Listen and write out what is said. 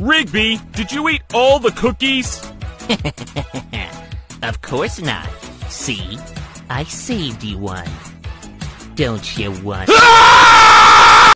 Rigby, did you eat all the cookies? Of course not. See? I saved you one. Don't you want...